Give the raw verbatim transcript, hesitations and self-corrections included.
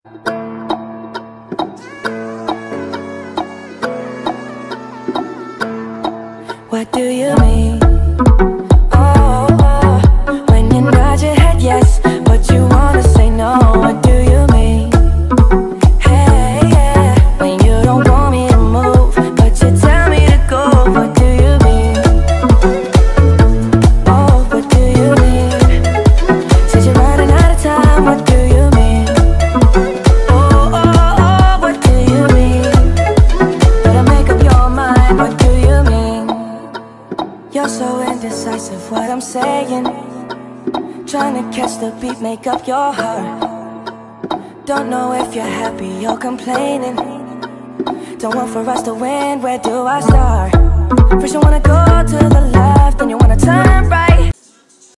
What do you mean? Oh, oh, when you nod your head yes, but you wanna say no. What do you mean? Hey, yeah, when you don't want me to move, but you tell me to go. What do you mean? Oh, what do you mean? Since you're running out of time, what do you mean? Oh, oh, oh, what do you mean? Better make up your mind, what do you mean? You're so indecisive, what I'm saying. Trying to catch the beat, make up your heart. Don't know if you're happy or complaining. Don't want for us to win, where do I start? First you wanna go to the left, then you wanna turn right.